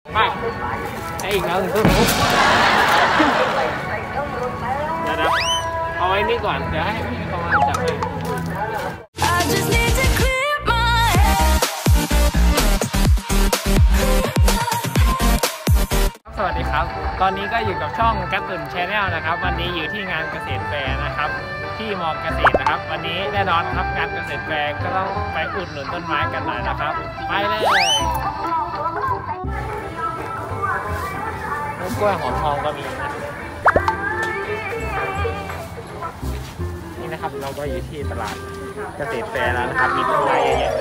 ไปให้อีกแล้วถึงต้นนู้นเดี๋ยวเอาไว้นี่ก่อนเดี๋ยวให้พี่เขามาจับให้สวัสดีครับตอนนี้ก็อยู่กับช่องกระตุ่นแชนแนลนะครับวันนี้อยู่ที่งานเกษตรแฟร์นะครับที่มอเกษตรนะครับวันนี้แน่นอนครับงานเกษตรแฟร์ก็ต้องไปอุดหนุนต้นไม้กันหน่อยนะครับไปเลยกล้วยหอมทองก็มีนะนี่นะครับเราก็อยู่ที่ตลาดเกษตรแฟร์แล้วนะครับมีต้นไม้เยอะแยะ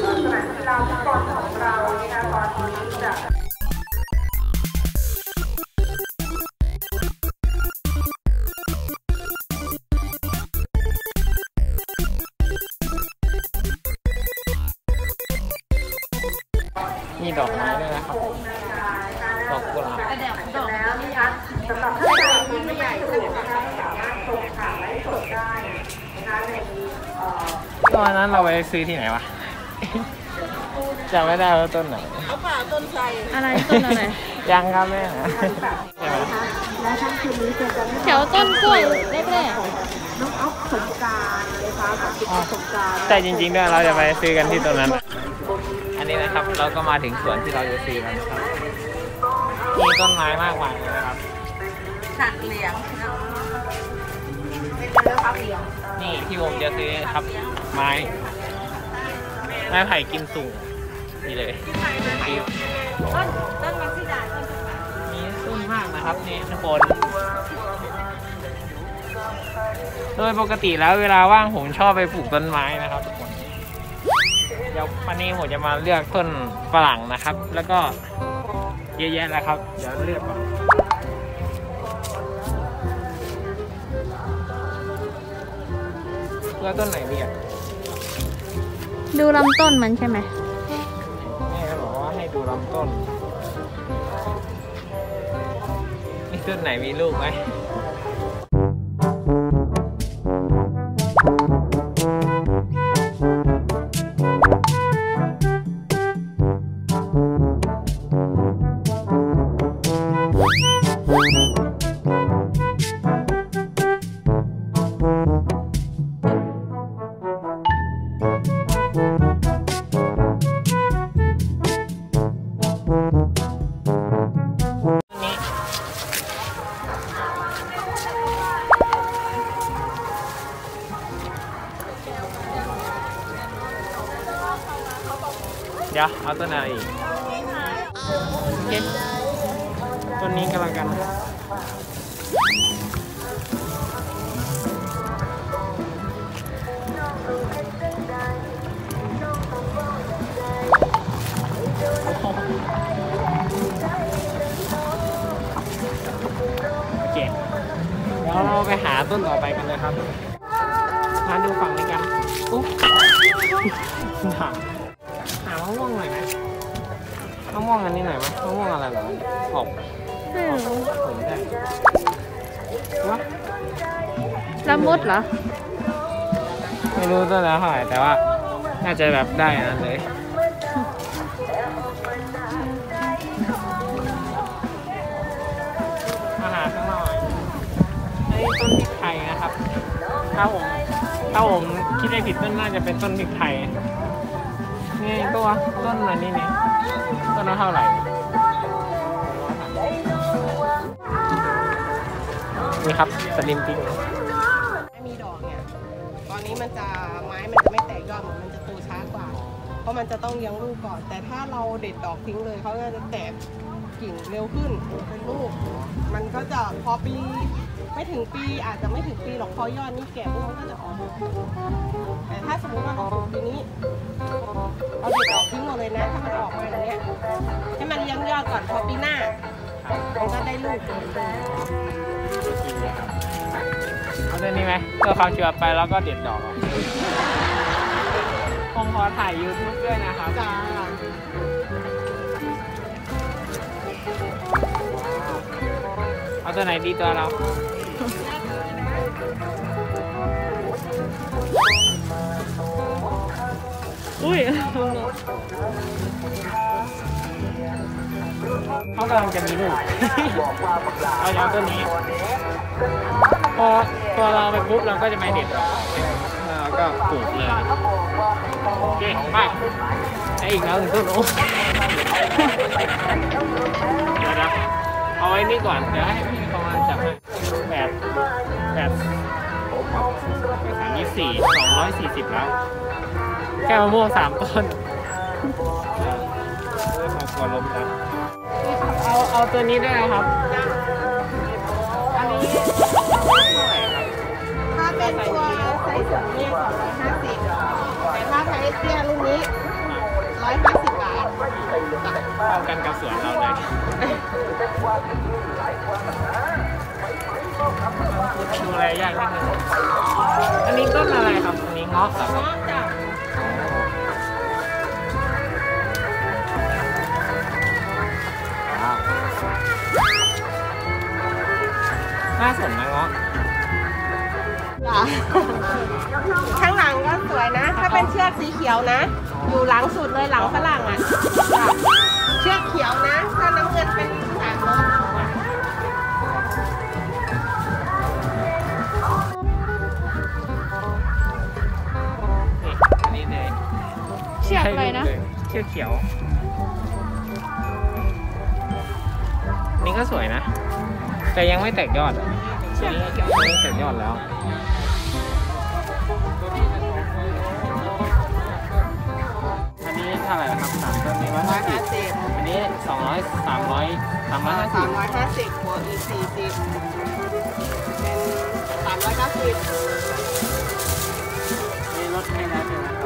มีดอกไม้ด้วยนะครับดอกกุหลาบแล้วนะคะสำหรับท่านที่ไม่ใหญ่สุดนะคะสามารถส่งผ่านไลฟ์สดได้นะคะในตอนนั้นเราไปซื้อที่ไหนวะจำไม่ได้ว่าต้นไหนเอาป่าต้นไทรอะไรต้นอะไรยังครับแม่ใช่ไหมแล้วทั้งคืนนี้จะแถวต้นกล้วยเล็กๆน้องอ๊อฟสงการนะคะกับสงการแต่จริงๆด้วยเราจะไปซื้อกันที่ตรงนั้นอันนี้นะครับเราก็มาถึงสวนที่เราจะซื้อแล้วนะครับมีต้นไม้มากมายเลยนะครับสัตว์เลี้ยงนี่ที่ผมจะซื้อครับไม้ไผ่กิมซุงนี่เลยต้นมักซิดามีต้นมากนะครับนี่ทุกคนโดยปกติแล้วเวลาว่างผมชอบไปปลูกต้นไม้นะครับทุกคนเดี๋ยววันนี้ผมจะมาเลือกต้นฝรั่งนะครับแล้วก็เยอะแยะแล้วครับเดี๋ยวเลือกก่อนเลือกต้นไหนดีอ่ะดูลำต้นมันใช่ไหมแม่ก็บอกว่าให้ดูลำต้นนี่ต้นไหนมีลูกไหมเดี๋ยวเอาต้นอะไรอีกโอเคต้นนี้กำลังกันโอเคเดี๋ยวเราไปหาต้นต่อไปกันเลยครับมาดูฝั่งนี้กันอุ๊บหามะม่วงหน่อยไหมมะม่วงอันนี้หน่อยไหมมะม่วงอะไรหรอออกผมได้วะละมุดเหรอไม่รู้ต้นละเท่าไหร่แต่ว่าน่าจะแบบได้นั่นเลยมาหาข้างนอกอันนี้ต้นพริกไทยนะครับถ้าผมคิดไม่ผิดต้นน่าจะเป็นต้นพริกไทยนี่ตัวต้นอะไรนี่ต้นละเท่าไหร่นี่ครับสลิมปิ้งมีดอกเนี่ยตอนนี้มันจะไม้มันจะไม่แตกยอดมันจะโตช้ากว่าเพราะมันจะต้องเลี้ยงลูกก่อนแต่ถ้าเราเด็ดดอกทิ้งเลยเขาก็จะแตกกิ่งเร็วขึ้นเป็นลูกมันก็จะพอปีไม่ถึงปีอาจจะไม่ถึงปีหรอกพอยอดนี่แก่พวกมันก็จะออกแต่ถ้าสมมติว่าเราปีนี้เอาเด็ดดอกทิ้งหมดเลยนะถ้ามันออกมาอย่างเงี้ยให้มันเลี้ยงยอดก่อนพอปีหน้ามันก็ได้ลูกเอาตัวนี้ไหมเพื่อความชัวร์ไปแล้วก็เด็ดดอกผมขอถ่าย YouTube ด้วยนะครับจ้าเอาตัวไหนดีตัวเราอุ้ยเขากำลังจะมีลูก เอายาวต้นนี้ พอเราไปปุ๊บเราก็จะไปเด็ดแล้วก็ปลูกเลยโอเคไปอีกแล้วถึงต้นโอ้เดี๋ยวนะเอาไว้นี่ก่อนเดี๋ยวให้พี่เขามาจับให้240แล้วแค่มะม่วง3 ต้นขอลมครับเอาตัวนี้ด้วยนะครับอันนี้เท่าไหร่ครับถ้าเป็นตัวไซส์สูงเนี่ย250แต่ถ้าไซส์เตี้ยรุ่นนี้150 บาทเข้ากันกับสวนเราเลยดูแลยากนิดนึงอันนี้ต้นอะไรครับอันนี้เงาะครับเงาะจ้ะน่าสนนะเงาะข้างหลังก็สวยนะ ถ้าเป็นเชือกสีเขียวนะ อยู่หลังสุดเลยหลังฝรั่งอ่ะเชือกเขียวนะ ถ้าน้ำเงินเป็น3 รถอันนี้เลยเชือกอะไรนะเชือกเขียวนี่ก็สวยนะแต่ยังไม่แตกยอดอ่ะอันนี้ยังไม่แตกยอดแล้วอันนี้เท่าไหร่ครับ3 ต้นนี้150อันนี้200 350 350บวกอีก40เป็น390 นี่ลดให้แล้วเลยนะครับ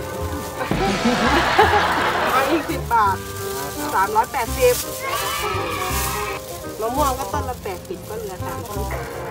เอาอีก10 บาท380มะม่วงก็ต้นละ80ก็เหลือ30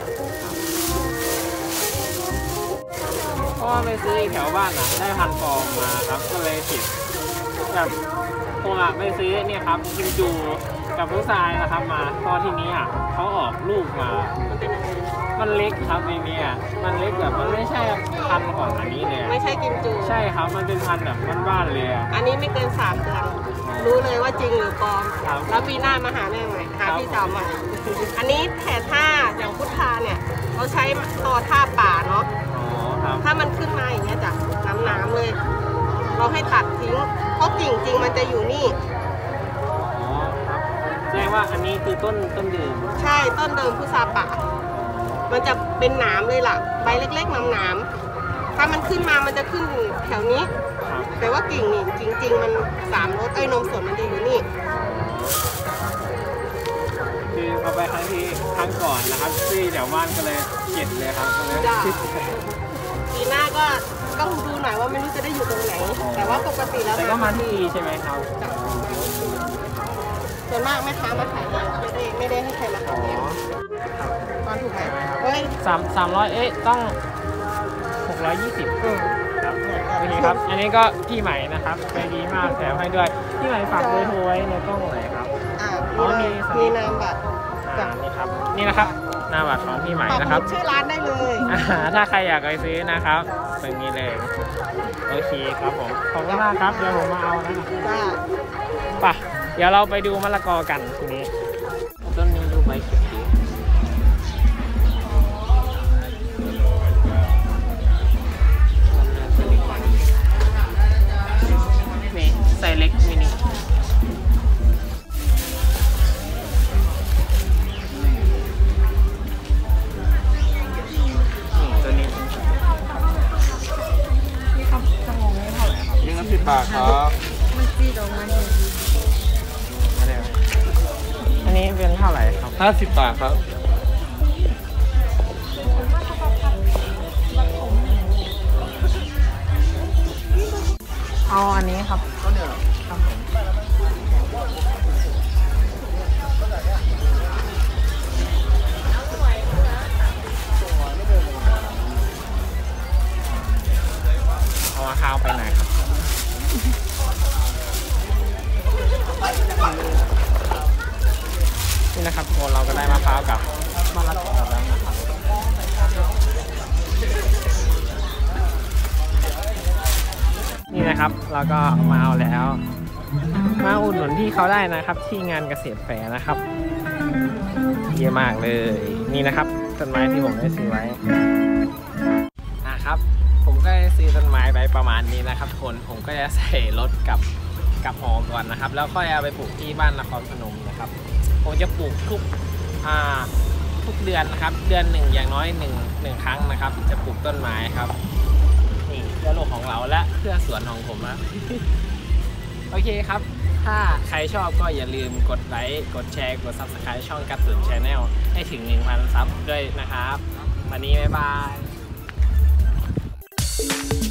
เพราะว่าไปซื้อแถวบ้านอ่ะได้พันฟองมาครับก็เลยติดแบบผมอ่ะไปซื้อเนี่ยครับกิมจูกับลูกทรายนะครับมาพอทีนี้อ่ะเขาออกลูกมามันเล็กครับในนี้อ่ะมันเล็กแบบมันไม่ใช่พันธุ์ของอันนี้เลยไม่ใช่กิมจูใช่ครับมันเป็นพันธุ์แบบบ้านๆเลยอ่ะอันนี้ไม่เกิน3 เดือนรู้เลยว่าจริงหรือปลอมครับแล้วปีหน้ามาหาแม่ใหม่หาพี่สาวใหม่อันนี้แผ่ท่าอย่างพุทธาเนี่ยเขาใช้ต่อท่าป่าเนาะอ๋อครับถ้ามันขึ้นมาอย่างเงี้ยจ้ะน้ำเลย เราให้ตัดทิ้งเพราะกิ่งจริงมันจะอยู่นี่อ๋อครับแสดงว่าอันนี้คือต้นดื่มใช่ต้นเดิมพุทราป่ามันจะเป็นหนามเลยล่ะใบเล็กๆหนามถ้ามันขึ้นมามันจะขึ้นแถวนี้ครับแต่ว่ากิ่งนี่จริง ๆ มัน3 รสนมสดมันจะอยู่นี่คือเอาไปครั้งก่อนนะครับที่แถวบ้านก็เลยเก็บเลยครับก็เลยจ้ะ ปีหน้าก็ต้องดูหน่อยว่าไม่รู้จะได้อยู่ตรงไหน แต่ว่าปกติแล้วแต่ก็มาที่ดีใช่ไหมครับส่วนมากแม่ค้ามาขายเองไม่ได้ให้ใครมาอ๋ขายเองอตอนถูกไหมเฮ้ย 300เอ๊ะต้อง620ครับโอเคครับ อันนี้ก็พี่ใหม่นะครับใจดีมากแถมให้ด้วยพี่ใหม่ฝากเบอร์โทรไว้ในกล้องไหนครับ อ๋อมีมีนามบัตรนี่ครับนี่นะครับหน้าบัตรของพี่ใหม่นะครับชื่อร้านได้เลยถ้าใครอยากไปซื้อนะครับตรงนี้เลยโอเคครับผมขอบคุณมากครับเดี๋ยวผมมาเอานะจ้าป่ะเดี๋ยวเราไปดูมะละกอกันทีนี้ต้นนี้ดูใบเขียวดีนี่ไซส์เล็กมินิตัวนี้นี่ครับจะงงไม่เท่าไหร่ครับยิ่งละ10 บาทครับมันจีดออกมาเนี่ยอันนี้เป็นเท่าไหร่ครับ 50 บาทครับเอาอันนี้ครับก็เดี๋ยวครับผมเอาข้าวไปไหนครับนี่นะครับทุกคนเราก็ได้มะพร้าวกับมะละกอแล้วนะครับนี่นะครับเราก็มาเอาแล้วมาอุดหนุนที่เขาได้นะครับ ที่งานเกษตรแฟร์นะครับเยอะมากเลยนี่นะครับต้นไม้ที่ผมได้ซื้อไว้นะครับผมก็ได้ซื้อต้นไม้ไปประมาณนี้นะครับคนผมก็จะใส่รถกับหอก่อนนะครับแล้วก็เอาไปปลูกที่บ้านนครพนมนะครับผมจะปลูกทุกเดือนนะครับเดือนหนึ่งอย่างน้อยหนึ่งครั้งนะครับจะปลูกต้นไม้ครับนี่เพื่อโลกของเราและเพื่อสวนของผมนะ โอเคครับถ้าใครชอบก็อย่าลืมกดไลค์กดแชร์กด Subscribe ช่องกัดสุน Channel ให้ถึง 1,000 ซับด้วยนะครับวันนี้บ๊ายบาย